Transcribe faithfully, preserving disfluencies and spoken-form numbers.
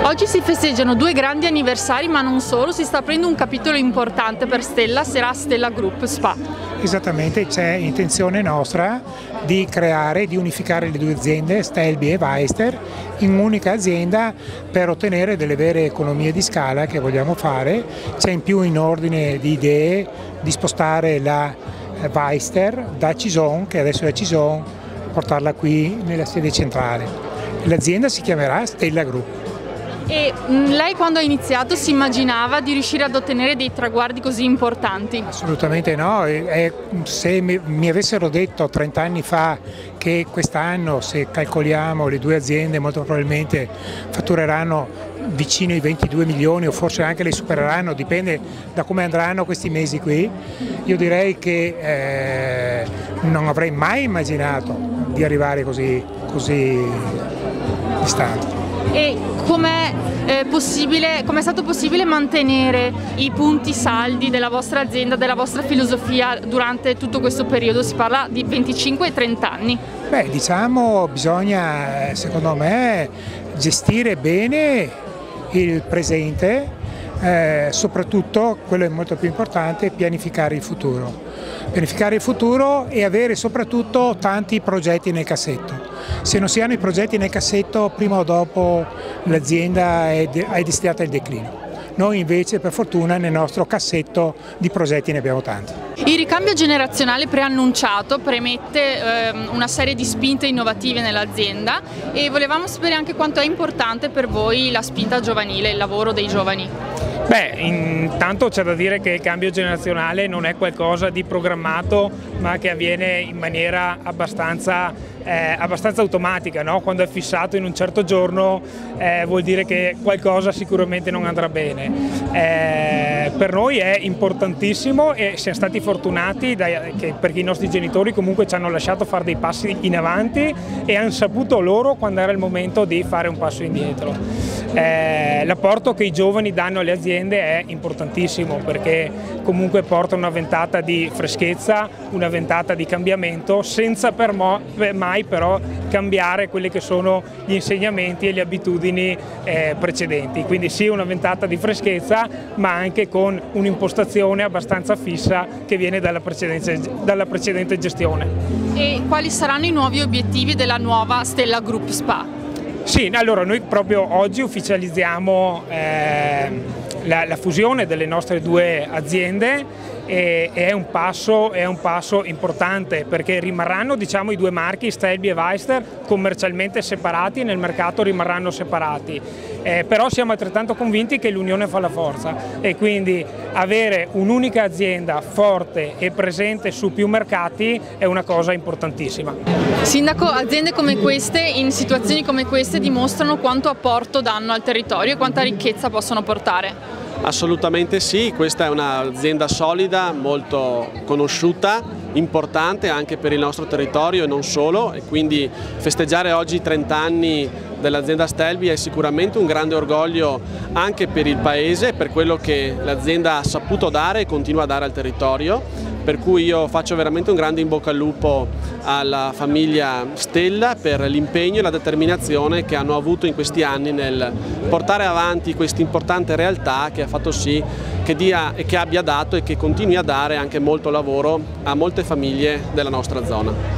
Oggi si festeggiano due grandi anniversari, ma non solo, si sta aprendo un capitolo importante per Stella, sarà Stella Group Spa. Esattamente, c'è intenzione nostra di creare, di unificare le due aziende, Stelvio e Weister, in un'unica azienda per ottenere delle vere economie di scala che vogliamo fare. C'è in più in ordine di idee di spostare la Weister da Cison, che adesso è Cison, portarla qui nella sede centrale. L'azienda si chiamerà Stella Group. E lei quando ha iniziato si immaginava di riuscire ad ottenere dei traguardi così importanti? Assolutamente no, e se mi avessero detto trenta anni fa che quest'anno, se calcoliamo le due aziende, molto probabilmente fattureranno vicino ai ventidue milioni o forse anche le supereranno, dipende da come andranno questi mesi qui, io direi che eh, non avrei mai immaginato di arrivare così, così distante. E com'è eh, possibile, com'è stato possibile mantenere i punti saldi della vostra azienda, della vostra filosofia durante tutto questo periodo? Si parla di venticinque trenta anni. Beh, diciamo, bisogna, secondo me, gestire bene il presente, eh, soprattutto, quello è molto più importante, pianificare il futuro. Pianificare il futuro e avere soprattutto tanti progetti nel cassetto. Se non si hanno i progetti nel cassetto, prima o dopo l'azienda è, è destinata al declino. Noi invece, per fortuna, nel nostro cassetto di progetti ne abbiamo tanti. Il ricambio generazionale preannunciato premette ehm, una serie di spinte innovative nell'azienda e volevamo sapere anche quanto è importante per voi la spinta giovanile, il lavoro dei giovani. Beh, intanto c'è da dire che il cambio generazionale non è qualcosa di programmato, ma che avviene in maniera abbastanza, eh, abbastanza automatica, no? Quando è fissato in un certo giorno eh, vuol dire che qualcosa sicuramente non andrà bene. Eh, per noi è importantissimo e siamo stati fortunati da, che, perché i nostri genitori comunque ci hanno lasciato fare dei passi in avanti e hanno saputo loro quando era il momento di fare un passo indietro. Eh, l'apporto che i giovani danno alle aziende è importantissimo perché comunque porta una ventata di freschezza, una ventata di cambiamento senza per mo, mai però cambiare quelli che sono gli insegnamenti e le abitudini eh, precedenti. Quindi sì, una ventata di freschezza ma anche con un'impostazione abbastanza fissa che viene dalla precedente, dalla precedente gestione. E quali saranno i nuovi obiettivi della nuova Stella Group Spa? Sì, allora noi proprio oggi ufficializziamo eh, la, la fusione delle nostre due aziende e, e è, un passo, è un passo importante perché rimarranno, diciamo, i due marchi Stelvio e Weister commercialmente separati e nel mercato rimarranno separati, eh, però siamo altrettanto convinti che l'unione fa la forza e quindi avere un'unica azienda forte e presente su più mercati è una cosa importantissima. Sindaco, aziende come queste, in situazioni come queste, dimostrano quanto apporto danno al territorio e quanta ricchezza possono portare. Assolutamente sì, questa è un'azienda solida, molto conosciuta, importante anche per il nostro territorio e non solo, e quindi festeggiare oggi trenta anni dell'azienda Stelvio è sicuramente un grande orgoglio anche per il paese, per quello che l'azienda ha saputo dare e continua a dare al territorio. Per cui io faccio veramente un grande in bocca al lupo alla famiglia Stella per l'impegno e la determinazione che hanno avuto in questi anni nel portare avanti questa importante realtà che ha fatto sì che dia e che abbia dato e che continui a dare anche molto lavoro a molte famiglie della nostra zona.